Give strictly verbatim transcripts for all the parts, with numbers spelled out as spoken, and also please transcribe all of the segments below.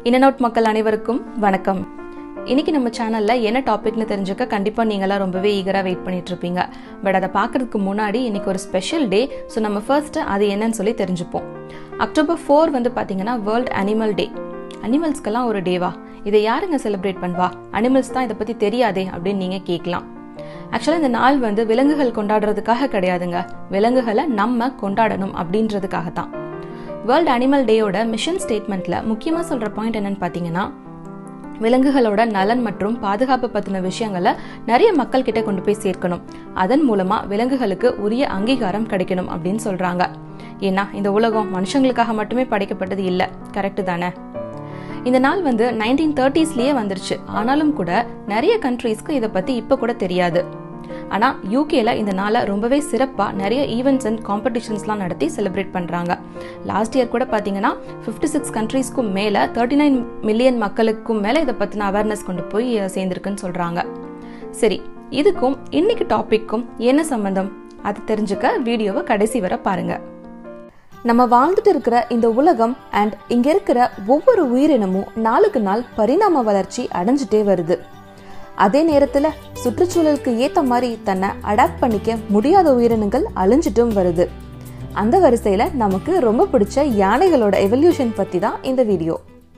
In and out மக்கள் அனைவருக்கும் வணக்கம். இன்னைக்கு நம்ம சேனல்ல என்ன டாபிக்னு தெரிஞ்சுக்க கண்டிப்பா நீங்களாம் ரொம்பவே ஈகரா வெயிட் பண்ணிட்டு இருப்பீங்க. பட் அதை பார்க்கறதுக்கு முன்னாடி இன்னைக்கு ஒரு ஸ்பெஷல் டே. ஸோ நம்ம ஃபர்ஸ்ட் அது என்னன்னு சொல்லி தெரிஞ்சுப்போம். அக்டோபர் ஃபோர் வந்து பாத்தீங்கன்னா வேர்ல்ட் அனிமல் டே. அனிமல்ஸ்க்கெல்லாம் ஒரு டேவா? இதை யாருங்க செலிப்ரேட் பண்ணுவா? அனிமல்ஸ் தான் இதை பத்தி தெரியாதே அப்படின்னு நீங்க கேட்கலாம். ஆக்சுவலா இந்த நாள் வந்து விலங்குகள் கொண்டாடுறதுக்காக கிடையாதுங்க, விலங்குகளை நம்ம கொண்டாடணும் அப்படின்றதுக்காக தான். வேர்ல்ட் அனிமல் டேயோட மிஷன் ஸ்டேட்மெண்ட்ல முக்கியமா சொல்ற பாயிண்ட் என்னன்னு பாத்தீங்கன்னா, விலங்குகளோட நலன் மற்றும் பாதுகாப்பு பத்தின விஷயங்களை நிறைய மக்கள் கிட்ட கொண்டு போய் சேர்க்கணும். அதன் மூலமா விலங்குகளுக்கு உரிய அங்கீகாரம் கிடைக்கணும் அப்படின்னு சொல்றாங்க. ஏன்னா இந்த உலகம் மனுஷங்களுக்காக மட்டுமே படைக்கப்பட்டது இல்ல, கரெக்ட் தானே? இந்த நாள் வந்து நைன்டீன் தேர்ட்டிஸ்லயே வந்துருச்சு. ஆனாலும் கூட நிறைய கண்ட்ரீஸ்க்கு இதை பத்தி இப்ப கூட தெரியாது. ஆனா யூகேல இந்த நாளை ரொம்பவே சிறப்பா நிறைய ஈவெண்ட்ஸ் அண்ட் காம்படிஷன்ஸ்லாம் நடத்தி செலிப்ரேட் பண்றாங்க. லாஸ்ட் இயர் கூட பாத்தீங்கன்னா பிப்டி சிக்ஸ் கண்ட்ரீஸ்க்கும் மேல தேர்ட்டி நைன் மில்லியன் மக்களுக்கும் மேல இதை பத்தின அவேர்னஸ் கொண்டு போய் சேர்ந்திருக்குன்னு சொல்றாங்க. சரி, இதுக்கும் இன்னைக்கு டாபிக்கும் என்ன சம்பந்தம்? அது தெரிஞ்சுக்க வீடியோவை கடைசி வரை பாருங்க. நம்ம வாழ்ந்துட்டு இருக்கிற இந்த உலகம் அண்ட் இங்க இருக்கிற ஒவ்வொரு உயிரினமும் நாளுக்கு நாள் பரிணாம வளர்ச்சி அடைஞ்சிட்டே வருது. அதே நேரத்துல சுற்றுச்சூழலுக்கு ஏத்த மாதிரி தன்னை அடாப்ட் பண்ணிக்க முடியாத உயிரினங்கள் அழிஞ்சிட்டும் வருது. அந்த வரிசையில நமக்கு ரொம்ப பிடிச்ச யானைகளோட எவல்யூஷன் பத்தி தான் இந்த வீடியோ.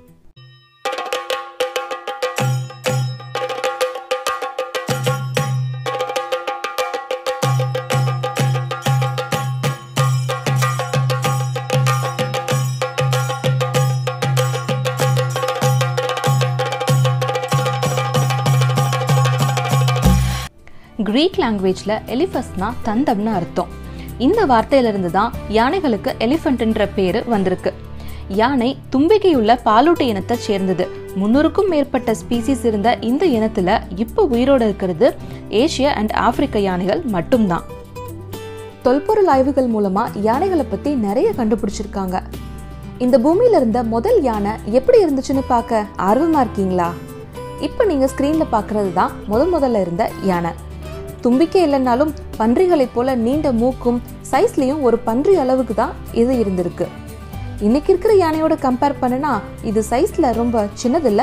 கிரீக் லாங்குவேஜ்ல எலிஃபஸ்னா தந்தம்னு அர்த்தம். இந்த வார்த்தையிலிருந்து தான் யானைகளுக்கு எலிஃபண்ட்ன்ற பேரு வந்திருக்கு. யானை தும்பிக்கையுள்ள பாலூட்டி இனத்தை சேர்ந்தது. முன்னூறுக்கும் மேற்பட்ட ஸ்பீசிஸ் இருந்த இந்த இனத்துல இப்ப உயிரோடு இருக்கிறது ஏசியா அண்ட் ஆப்பிரிக்க யானைகள் மட்டும்தான். தொல்பொருள் ஆய்வுகள் மூலமா யானைகளை பத்தி நிறைய கண்டுபிடிச்சிருக்காங்க. இந்த பூமியில இருந்த முதல் யானை எப்படி இருந்துச்சுன்னு பார்க்க ஆர்வமா இருக்கீங்களா? இப்ப நீங்க ஸ்கிரீன்ல பாக்குறது தான் முத முதல்ல இருந்த யானை. தும்பிக்கை இல்லைன்னாலும் பன்றிகளை போல நீண்ட மூக்கும் சைஸ்லயும் ஒரு பன்றி அளவுக்கு தான் இது இருந்திருக்கு. இன்னைக்கு இருக்கிற யானையோட கம்பேர் பண்ணனா இது சைஸ்ல ரொம்ப சின்னதில்ல.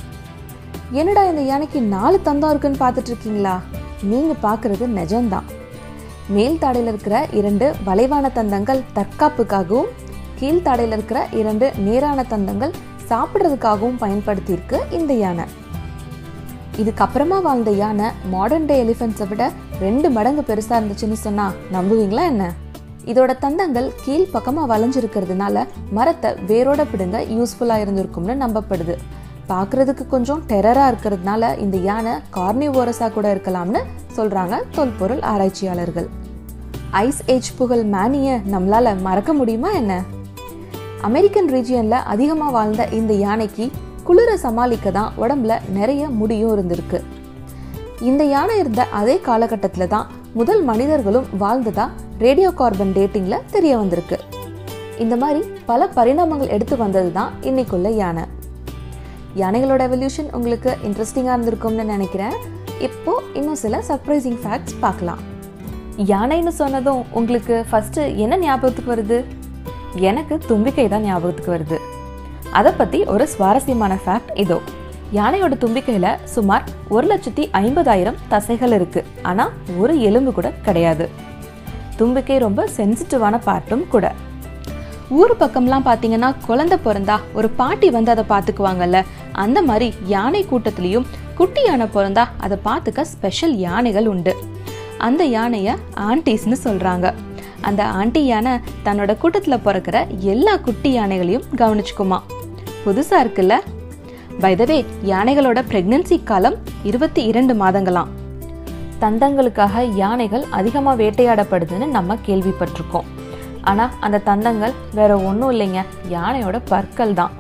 என்னடா இந்த யானைக்கு நாலு தந்தம் இருக்குன்னு பாத்துட்டு இருக்கீங்களா? நீங்க பாக்குறது நிஜம்தான். மேல் தாடையில இருக்கிற இரண்டு வளைவான தந்தங்கள் தற்காப்புக்காகவும், கீழ்த்தாடையில இருக்கிற இரண்டு நேரான தந்தங்கள் சாப்பிடுறதுக்காகவும் பயன்படுத்தி இருக்கு இந்த யானை. இதுக்கப்புறமா வாழ்ந்த யானை மாடர்ன் டே எலிஃபென்ட்ஸை விட ரெண்டு மடங்கு பெருசா இருந்துச்சுன்னு சொன்னா நம்புவீங்களா என்ன? இதோட தந்தங்கள் கீழ் பக்கமா வளைஞ்சிருக்கிறதுனால மரத்தை வேரோட பிடுங்க யூஸ்ஃபுல்லா இருந்திருக்கும்னு நம்பப்படுது. பாக்குறதுக்கு கொஞ்சம் டெரரா இருக்கிறதுனால இந்த யானை கார்னிவோரஸா கூட இருக்கலாம்னு சொல்றாங்க தொல்பொருள் ஆராய்ச்சியாளர்கள். ஐஸ் ஏஜ் புகழ் மேனிய நம்மளால மறக்க முடியுமா என்ன? அமெரிக்கன் ரீஜியன்ல அதிகமா வாழ்ந்த இந்த யானைக்கு குளிர சமாளிக்க தான் உடம்புல நிறைய முடியும் இருந்திருக்கு. இந்த யானை இருந்த அதே காலகட்டத்துல தான் முதல் மனிதர்களும் வாழ்ந்ததா ரேடியோ கார்பன் டேட்டிங்ல தெரிய வந்திருக்கு. இந்த மாதிரி பல பரிணாமங்கள் எடுத்து வந்தது தான் இன்னைக்குள்ள யானை. யானைகளோட எவல்யூஷன் உங்களுக்கு இன்ட்ரெஸ்டிங்கா இருந்திருக்கும்னு நினைக்கிறேன். இப்போ இன்னும் சில சர்ப்ரைசிங் ஃபேக்ட்ஸ் பார்க்கலாம். யானைன்னு சொன்னதும் உங்களுக்கு ஃபர்ஸ்ட் என்ன ஞாபகத்துக்கு வருது? எனக்கு தும்பிக்கை தான் ஞாபகத்துக்கு வருது. அதை பத்தி ஒரு சுவாரஸ்யமான ஃபேக்ட் இதோ. யானையோட தும்பிக்கையில சுமார் ஒரு லட்சத்தி ஐம்பதாயிரம் தசைகள் இருக்கு. ஆனா ஒரு எலும்பு கூட கிடையாது. தும்பிக்கை ரொம்ப சென்சிட்டிவான பார்ட்டும் கூட. ஊர் பக்கம்லாம் பாத்தீங்கன்னா குழந்தை பிறந்தா ஒரு பாட்டி வந்து அதை பாத்துக்குவாங்கல்ல, அந்த மாதிரி யானை கூட்டத்திலையும் குட்டி யானை பிறந்தா அதை பாத்துக்க ஸ்பெஷல் யானைகள் உண்டு. அந்த யானைய ஆன்டிஸ்னு சொல்றாங்க. அந்த ஆண்டி யானை தன்னோட கூட்டத்துல பிறக்கிற எல்லா குட்டி யானைகளையும் கவனிச்சுக்குமா. புதுசா இருக்குல்ல? பை த வே, யானைகளோட பிரெக்னன்சி காலம் இருபத்தி இரண்டு மாதங்களாம். தந்தங்களுக்காக யானைகள் அதிகமா வேட்டையாடப்படுதுன்னு நம்ம கேள்விப்பட்டிருக்கோம். ஆனா அந்த தந்தங்கள் வேற ஒன்றும் இல்லைங்க, யானையோட பற்கள் தான்.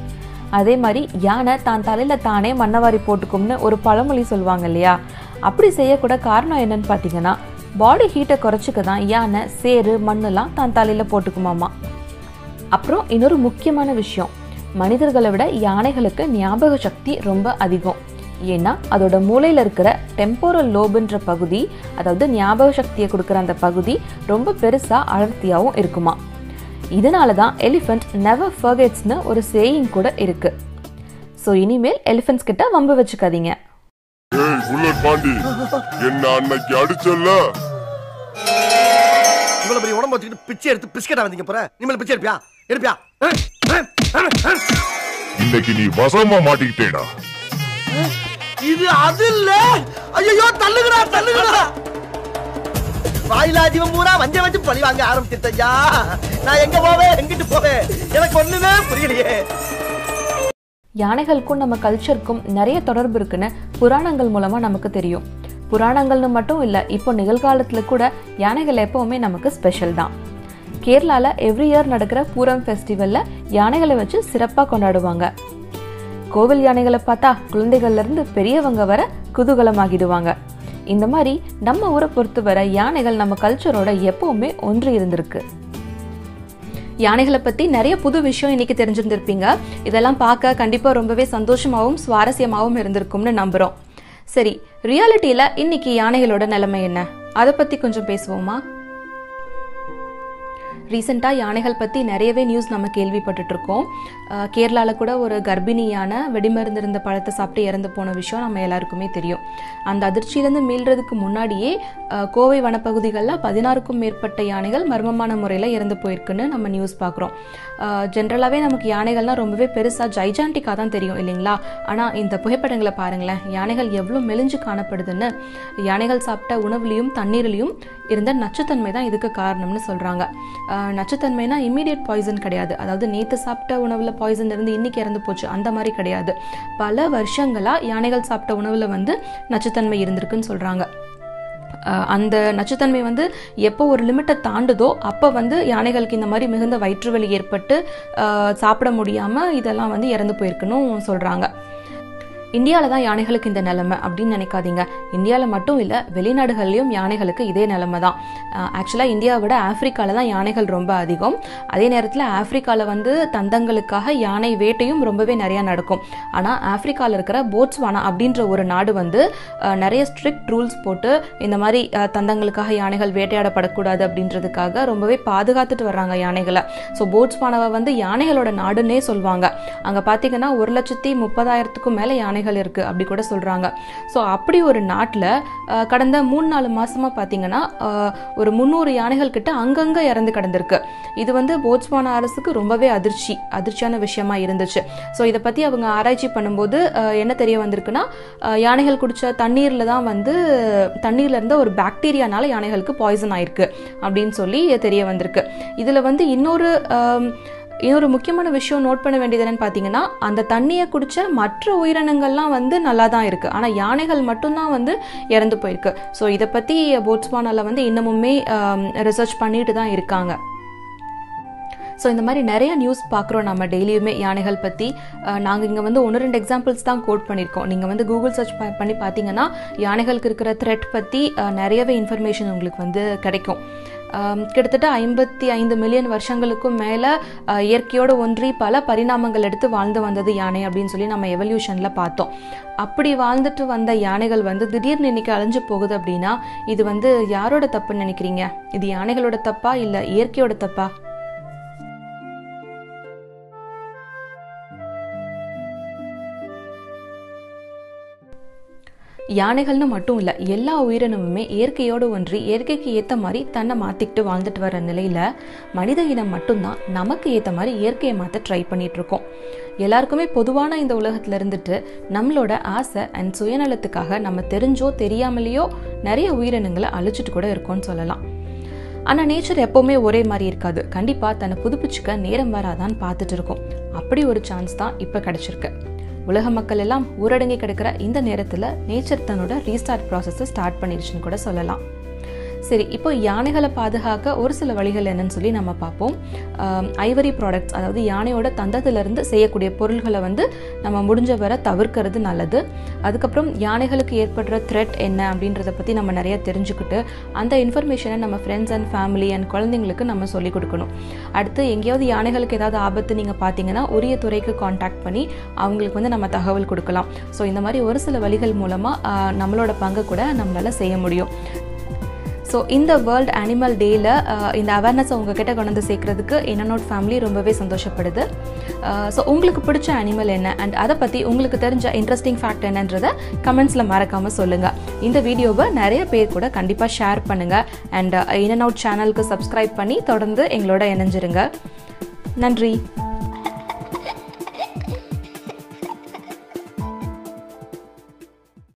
அதே மாதிரி யானை தான் தலையில தானே மண்ணவாரி போட்டுக்கும்னு ஒரு பழமொழி சொல்லுவாங்க இல்லையா? அப்படி செய்யக்கூட காரணம் என்னன்னு பாத்தீங்கன்னா, பாடி ஹீட்டை குறைச்சிக்க தான் யானை சேறு மண்ணெல்லாம் தான் தலையில போட்டுக்குமாமா. அப்புறம் இன்னொரு முக்கியமான விஷயம், மனிதர்களை விட யானைகளுக்கு ஞாபக சக்தி ரொம்ப அதிகம். ஏன்னா அதோட மூளையில இருக்கிற டெம்போரல் லோபுன்ற பகுதி, அதாவது ஞாபக சக்தியை கொடுக்குற அந்த பகுதி ரொம்ப பெருசா அடர்த்தியாவும் இருக்குமா. இதனாலதான் எலிஃபென்ட் நெவர் ஃபர்கெட்ஸ்னு ஒரு சேயிங் கூட இருக்கு. ஸோ இனிமேல் எலிஃபென்ட்ஸ் கிட்ட வம்பு வச்சுக்காதீங்க. ஏய் புல்லட் பாண்டி, என்ன அன்னைக்கு அடிச்சல்ல, இவ்வளவு பெரிய உடம்பு வச்சுக்கிட்டு பிச்சை எடுத்து பிஸ்கெட்டா வந்தீங்க போற, நீ பிச்சை எடுப்பியா எடுப்பியா? இன்னைக்கு நீ வசமா மாட்டிக்கிட்டேடா. இது அது இல்ல. ஐயோ தள்ளுங்கடா தள்ளுங்கடா. வாயிலா ஜீவன் பூரா வஞ்ச வச்சு பழி வாங்க ஆரம்பிச்சிட்டயா. நான் எங்க போவேன் எங்கிட்டு போவேன் எனக்கு ஒண்ணுமே புரியலையே. யானைகளுக்கும் நம்ம கல்ச்சருக்கும் நிறைய தொடர்பு இருக்குன்னு புராணங்கள் மூலமா நமக்கு தெரியும். புராணங்கள்னு மட்டும் இல்லை, இப்போ நிகழ்காலத்துல கூட யானைகள் எப்பவுமே நமக்கு ஸ்பெஷல் தான். கேரளால எவ்ரி இயர் நடக்கிற பூரம் ஃபெஸ்டிவல்ல யானைகளை வச்சு சிறப்பாக கொண்டாடுவாங்க. கோவில் யானைகளை பார்த்தா குழந்தைகள்ல இருந்து பெரியவங்க வர குதூகலமாகிடுவாங்க. இந்த மாதிரி நம்ம ஊரை பொறுத்தவரை யானைகள் நம்ம கல்ச்சரோட எப்பவுமே ஒன்று இருந்திருக்கு. யானைகளை பத்தி நிறைய புது விஷயம் இன்னைக்கு தெரிஞ்சிருந்திருப்பீங்க. இதெல்லாம் பார்க்க கண்டிப்பா ரொம்பவே சந்தோஷமாகவும் சுவாரஸ்யமாகவும் இருந்திருக்கும்னு நம்புறோம். சரி, ரியாலிட்டியில இன்னைக்கு யானைகளோட நிலைமை என்ன, அதை பத்தி கொஞ்சம் பேசுவோமா? ரீசெண்டாக யானைகள் பற்றி நிறையவே நியூஸ் நம்ம கேள்விப்பட்டுட்டு இருக்கோம். கேரளாவில் கூட ஒரு கர்ப்பிணி யானை வெடிமருந்து இருந்த பழத்தை சாப்பிட்டு இறந்து போன விஷயம் நம்ம எல்லாருக்குமே தெரியும். அந்த அதிர்ச்சியிலேருந்து மீள்றதுக்கு முன்னாடியே கோவை வனப்பகுதிகளில் பதினாறுக்கும் மேற்பட்ட யானைகள் மர்மமான முறையில் இறந்து போயிருக்குன்னு நம்ம நியூஸ் பார்க்குறோம். ஜென்ரலாகவே நமக்கு யானைகள்லாம் ரொம்பவே பெருசாக ஜைஜான்டிக்காக தான் தெரியும் இல்லைங்களா? ஆனால் இந்த புகைப்படங்களை பாருங்களேன், யானைகள் எவ்வளோ மெலிஞ்சு காணப்படுதுன்னு. யானைகள் சாப்பிட்ட உணவுலையும் தண்ணீர்லையும் இருந்த நச்சுத்தன்மை தான் இதுக்கு காரணம்னு சொல்கிறாங்க. நச்சுத்தன்மைனா இம்மீடியட் பாய்சன் கிடையாது, அதாவது நேற்று சாப்பிட்ட உணவில் பாய்சன் இருந்து இன்னைக்கு இறந்து போச்சு அந்த மாதிரி கிடையாது. பல வருஷங்களாக யானைகள் சாப்பிட்ட உணவில் வந்து நச்சுத்தன்மை இருந்திருக்குன்னு சொல்கிறாங்க. அந்த நச்சுத்தன்மை வந்து எப்போ ஒரு லிமிட்டை தாண்டுதோ அப்போ வந்து யானைகளுக்கு இந்த மாதிரி மிகுந்த வயிற்று வலி ஏற்பட்டு சாப்பிட முடியாமல் இதெல்லாம் வந்து இறந்து போயிருக்குன்னு சொல்கிறாங்க. இந்தியாவில் தான் யானைகளுக்கு இந்த நிலைமை அப்படின்னு நினைக்காதீங்க. இந்தியாவில் மட்டும் இல்லை, வெளிநாடுகள்லையும் யானைகளுக்கு இதே நிலைமை தான். ஆக்சுவலாக இந்தியாவை விட ஆப்பிரிக்காவில் தான் யானைகள் ரொம்ப அதிகம். அதே நேரத்தில் ஆப்பிரிக்காவில் வந்து தந்தங்களுக்காக யானை வேட்டையும் ரொம்பவே நிறையா நடக்கும். ஆனால் ஆப்பிரிக்காவில் இருக்கிற போட்ஸ்வானா அப்படின்ற ஒரு நாடு வந்து நிறைய ஸ்ட்ரிக்ட் ரூல்ஸ் போட்டு இந்த மாதிரி தந்தங்களுக்காக யானைகள் வேட்டையாடப்படக்கூடாது அப்படின்றதுக்காக ரொம்பவே பாதுகாத்துட்டு வர்றாங்க யானைகளை. ஸோ போட்ஸ்வானாவை வந்து யானைகளோட நாடுன்னே சொல்லுவாங்க. அங்கே பார்த்தீங்கன்னா ஒரு லட்சத்தி முப்பதாயிரத்துக்கும் மேலே யானை இருக்கு அப்படி கூட சொல்றாங்க. ஸோ அப்படி ஒரு நாட்டில் கடந்த மூணு நாலு மாசமா பார்த்தீங்கன்னா ஒரு முந்நூறு யானைகள் கிட்ட அங்கங்க இறந்து கிடந்திருக்கு. இது வந்து போட்ஸ்வானா அரசுக்கு ரொம்பவே அதிர்ச்சி அதிர்ச்சியான விஷயமா இருந்துச்சு. ஸோ இதை பத்தி அவங்க ஆராய்ச்சி பண்ணும்போது என்ன தெரிய வந்திருக்குன்னா, யானைகள் குடிச்ச தண்ணீர்ல தான் வந்து தண்ணீர்ல இருந்த ஒரு பாக்டீரியானால யானைகளுக்கு பாய்சன் ஆயிருக்கு அப்படின்னு சொல்லி தெரிய வந்திருக்கு. இதுல வந்து இன்னொரு இன்னொரு முக்கியமான விஷயம் நோட் பண்ண வேண்டியது என்னன்னு பார்த்தீங்கன்னா, அந்த தண்ணியை குடிச்ச மற்ற உயிரினங்கள்லாம் வந்து நல்லா தான் இருக்கு, ஆனால் யானைகள் மட்டும்தான் வந்து இறந்து போயிருக்கு. ஸோ இதை பற்றி போட்ஸ்வானால வந்து இன்னமுமே ரிசர்ச் பண்ணிட்டு தான் இருக்காங்க. ஸோ இந்த மாதிரி நிறைய நியூஸ் பார்க்குறோம் நம்ம டெய்லியுமே யானைகள் பற்றி. நாங்கள் இங்கே வந்து ஒன்று ரெண்டு எக்ஸாம்பிள்ஸ் தான் கோட் பண்ணியிருக்கோம். நீங்கள் வந்து கூகுள் சர்ச் பண்ணி பார்த்தீங்கன்னா யானைகளுக்கு இருக்கிற த்ரெட் பற்றி நிறையவே இன்ஃபர்மேஷன் உங்களுக்கு வந்து கிடைக்கும். கிட்டத்தட்ட ஐம்பத்தி ஐந்து மில்லியன் வருஷங்களுக்கும் மேலே இயற்கையோடு ஒன்றி பல பரிணாமங்கள் எடுத்து வாழ்ந்து வந்தது யானை அப்படின்னு சொல்லி நம்ம எவல்யூஷனில் பார்த்தோம். அப்படி வாழ்ந்துட்டு வந்த யானைகள் வந்து திடீர்னு இன்னைக்கு அழிஞ்சு போகுது அப்படின்னா இது வந்து யாரோட தப்புன்னு நினைக்கிறீங்க? இது யானைகளோட தப்பா இல்லை இயற்கையோட தப்பா? யானைகள்னு மட்டும் இல்லை, எல்லா உயிரினமுமே இயற்கையோடு ஒன்றி இயற்கைக்கு ஏற்ற மாதிரி தன்னை மாற்றிக்கிட்டு வாழ்ந்துட்டு வர நிலையில் மனித இனம் மட்டும்தான் நமக்கு ஏற்ற மாதிரி இயற்கையை மாற்ற ட்ரை பண்ணிட்டு இருக்கோம். எல்லாருக்குமே பொதுவான இந்த உலகத்தில் இருந்துட்டு நம்மளோட ஆசை அண்ட் சுயநலத்துக்காக நம்ம தெரிஞ்சோ தெரியாமலேயோ நிறைய உயிரினங்களை அழிச்சிட்டு கூட இருக்கோம்னு சொல்லலாம். ஆனால் நேச்சர் எப்போவுமே ஒரே மாதிரி இருக்காது. கண்டிப்பாக தன்னை புதுப்பிச்சுக்க நேரம் வராதான்னு பார்த்துட்டு இருக்கோம். அப்படி ஒரு சான்ஸ் தான் இப்போ கிடைச்சிருக்கு. உலக மக்கள் எல்லாம் ஊரடங்கி கிடக்கிற இந்த நேரத்தில் நேச்சர் தன்னோட ரீஸ்டார்ட் ப்ராசஸை ஸ்டார்ட் பண்ணிடுச்சுன்னு கூட சொல்லலாம். சரி, இப்போ யானைகளை பாதுகாக்க ஒரு சில வழிகள் என்னன்னு சொல்லி நம்ம பார்ப்போம். ஐவரி ப்ராடக்ட்ஸ், அதாவது யானையோட தந்தத்திலிருந்து செய்யக்கூடிய பொருள்களை வந்து நம்ம முடிஞ்ச வரை தவிர்க்கிறது நல்லது. அதுக்கப்புறம் யானைகளுக்கு ஏற்படுற த்ரெட் என்ன அப்படின்றத பற்றி நம்ம நிறைய தெரிஞ்சுக்கிட்டு அந்த இன்ஃபர்மேஷனை நம்ம ஃப்ரெண்ட்ஸ் அண்ட் ஃபேமிலி அண்ட் குழந்தைங்களுக்கு நம்ம சொல்லிக் கொடுக்கணும். அடுத்து எங்கேயாவது யானைகளுக்கு ஏதாவது ஆபத்து நீங்கள் பார்த்தீங்கன்னா உரிய துறைக்கு கான்டாக்ட் பண்ணி அவங்களுக்கு வந்து நம்ம தகவல் கொடுக்கலாம். ஸோ இந்த மாதிரி ஒரு சில வழிகள் மூலமாக நம்மளோட பங்கை கூட நம்மளால் செய்ய முடியும். ஸோ இந்த வேர்ல்ட் அனிமல் டேயில் இந்த அவேர்னஸை உங்ககிட்ட கொண்டு வந்து சேர்க்கறதுக்கு என்னோட ஃபேமிலி ரொம்பவே சந்தோஷப்படுது. ஸோ உங்களுக்கு பிடிச்ச அனிமல் என்ன அண்ட் அதை பற்றி உங்களுக்கு தெரிஞ்ச இன்ட்ரெஸ்டிங் ஃபேக்ட் என்னன்றதை கமெண்ட்ஸில் மறக்காமல் சொல்லுங்கள். இந்த வீடியோவை நிறைய பேர் கூட கண்டிப்பாக ஷேர் பண்ணுங்கள் அண்ட் இன் அண்ட் அவுட் சேனலுக்கு சப்ஸ்கிரைப் பண்ணி தொடர்ந்து எங்களோட இணைஞ்சிருங்க. நன்றி.